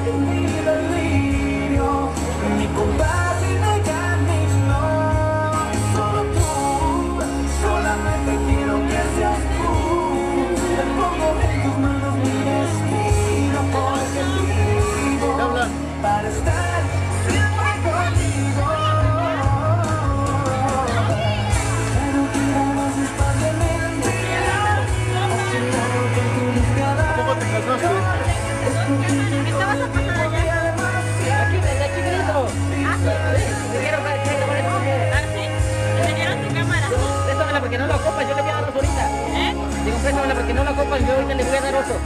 mi delirio, mi compás y mi camino. Solo tú, solamente quiero que seas tú. Te pongo en tus manos mi destino, porque vivo para estar siempre contigo. Pero tiramos estas de mentiras, haciendo que tú desgradas. ¿Cómo te casaste? ¿Estabas a pasar allá? Aquí, desde chiquitito. Ah, Me dieron para que tomar ah, sí. Te dieron tu cámara. préstamela porque no la ocupan, yo le voy a dar oso ahorita. ¿Eh? Digo, préstamela porque no la ocupan, yo ahorita le voy a dar oso.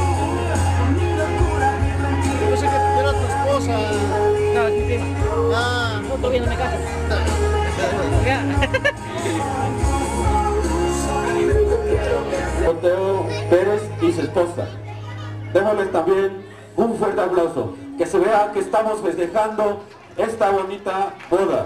Yo pensé que era tu esposa. No, es mi prima. Ah, No, todavía no me caso. Ya. Teo Pérez y su esposa. Déjales también un fuerte aplauso, que se vea que estamos festejando esta bonita boda.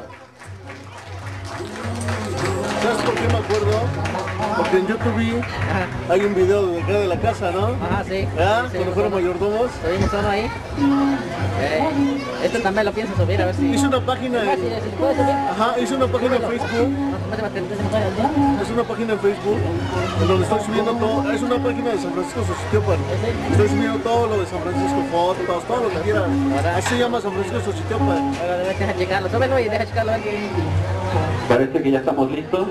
¿sabes por qué me acuerdo? Porque en YouTube hay un video de acá de la casa, ¿no? Ajá, sí. ¿Ah? Sí, Cuando fueron mayordomos. ¿Subimos uno ahí? Esto también lo pienso subir, a ver si... Hice una página Ah, sí, en... sí, ¿puedes subir? Ajá, hice una página en Facebook. Es una página en Facebook en donde estoy subiendo todo. Es una página de San Francisco Xochitiopan. Estoy subiendo todo lo de San Francisco, fotos, todo lo que quieran. Así se llama San Francisco Xochitiopan. Ahora deja checarlo, súbelo y deja checarlo aquí. Parece que ya estamos listos.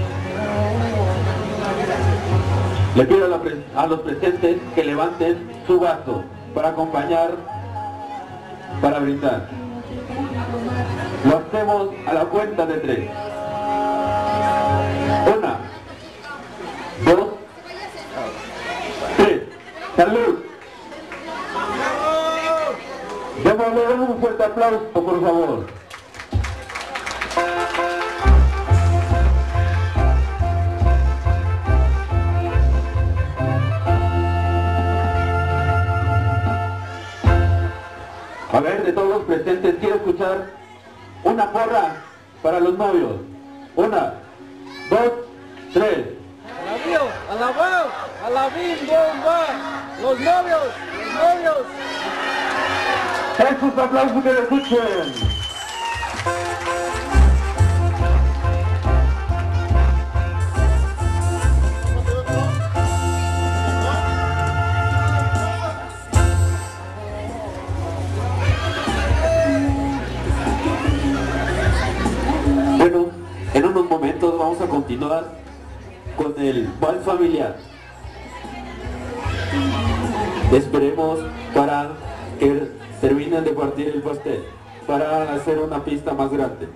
Le pido a los presentes que levanten su vaso para acompañar, para brindar. Lo hacemos a la cuenta de 3. 1, 2, 3. ¡Salud! Démosle un fuerte aplauso, por favor. A ver, de todos los presentes, quiero escuchar una porra para los novios. 1, 2, 3. ¡Alabao! ¡Alabín, bomba! ¡Los novios! ¡Los novios! ¡Esos aplausos que le escuchen! Bueno, en unos momentos vamos a continuar con el vals familiar. Esperemos para que terminen de partir el pastel, para hacer una pista más grande.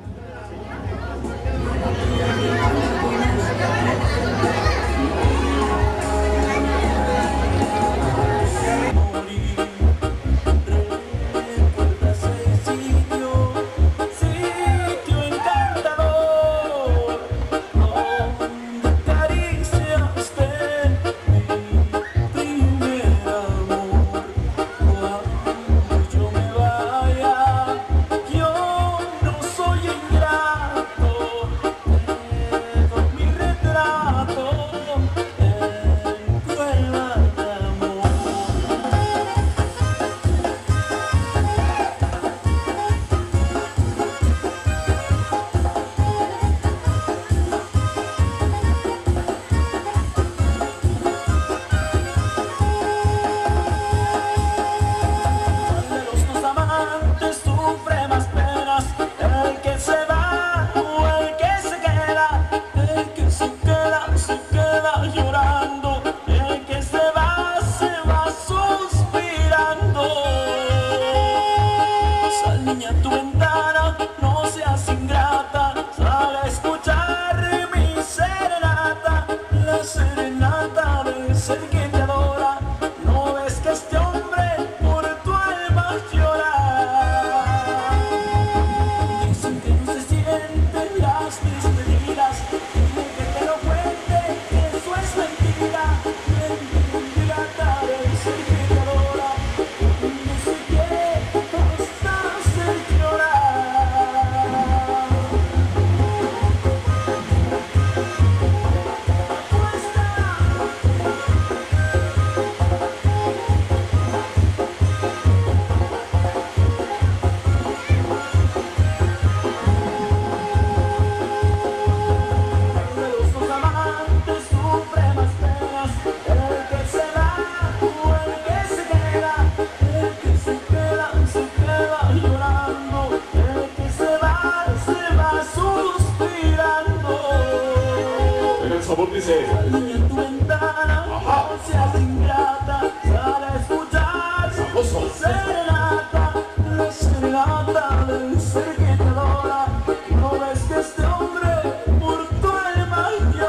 dice. Sale en tu ventana, Ajá. no seas ingrata, sale a escuchar Sabroso. serenata, la serenata del ser que te adora. No ves que este hombre por tu alma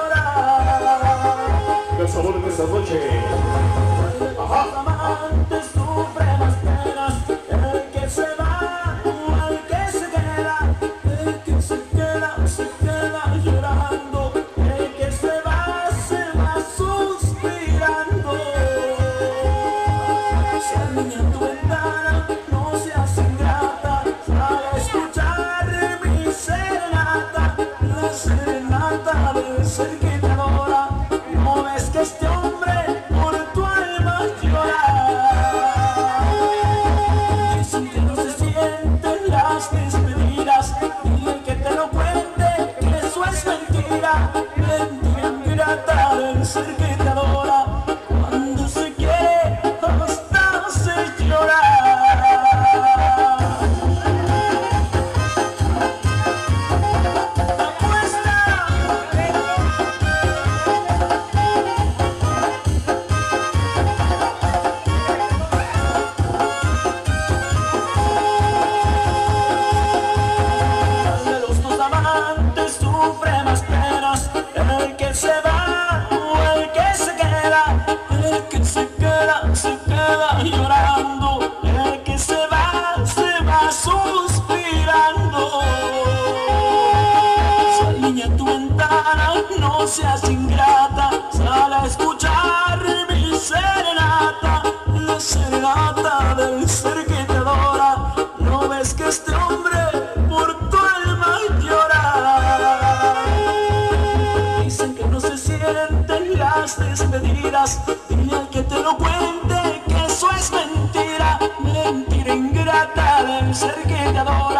llora. El sabor de esta noche. Los amantes sufren las penas, el que se va, el que se queda, el que se queda llorando, el que se va suspirando. Sale en tu ventana, no seas ingrata, sale a escuchar mi serenata, la serenata del ser que te adora. No ves que este hombre por tu alma llora. Dicen que no se sienten las despedidas, y el que te lo cuente que eso es mentira. Mentira ingrata del ser que te adora. Cuando se quiere hasta se llora. Los dos amantes sufren más penas, el que se va o el que se queda, el que se queda llorando, el que se va suspirando. Sale en tu ventana, no seas ingrata, sale a escuchar mi serenata, la serenata del ser que te adora. No ves que este hombre por tu alma llora. Dicen que no se sienten las despedidas, dile al que te lo cuente que eso es mentira. Mentira ingrata del ser que te adora.